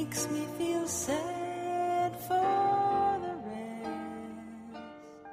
makes me feel sad for the rest.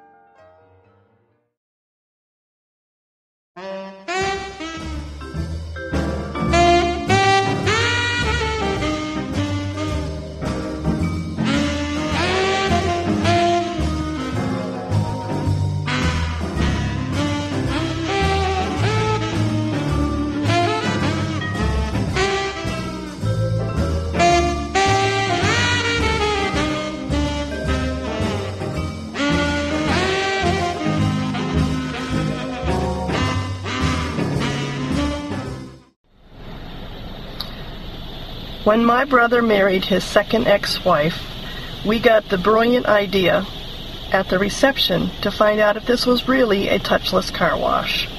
When my brother married his second ex-wife, we got the brilliant idea at the reception to find out if this was really a touchless car wash.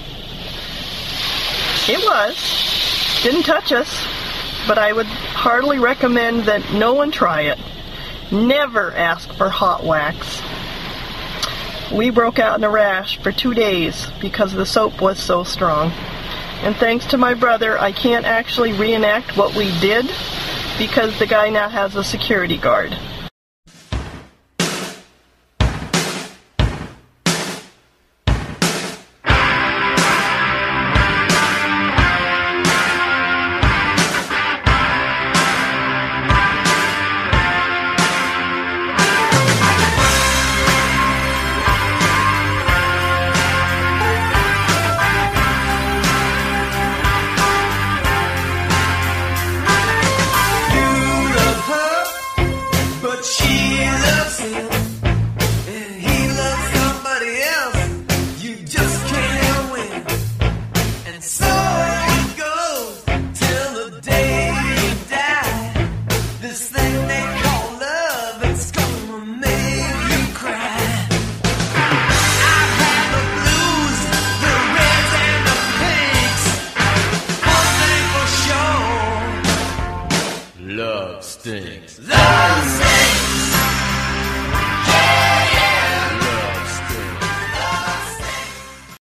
It was. Didn't touch us, but I would heartily recommend that no one try it. Never ask for hot wax. We broke out in a rash for 2 days because the soap was so strong. And thanks to my brother, I can't actually reenact what we did because the guy now has a security guard. Love stinks. Love stinks.